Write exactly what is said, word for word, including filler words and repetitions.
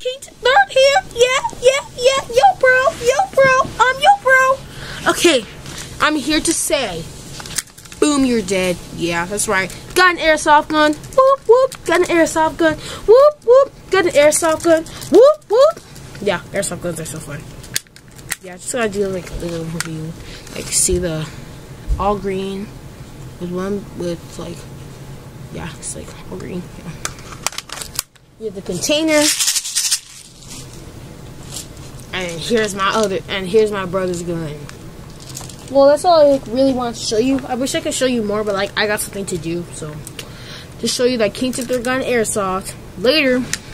King third here. Yeah, yeah, yeah. Yo, bro. Yo, bro. I'm yo, bro. Okay, I'm here to say, boom, you're dead. Yeah, that's right. Got an airsoft gun. Whoop, whoop. Got an airsoft gun. Whoop, whoop. Got an airsoft gun. Whoop, whoop. Yeah, airsoft guns are so fun. Yeah, just gotta do like a little review. Like, see the all green with one with like, yeah, it's like all green. Yeah. You have the container, and here's my other, and here's my brother's gun. Well, that's all I like, really want to show you. I wish I could show you more, but like I got something to do, so just show you that King took their gun airsoft. Later.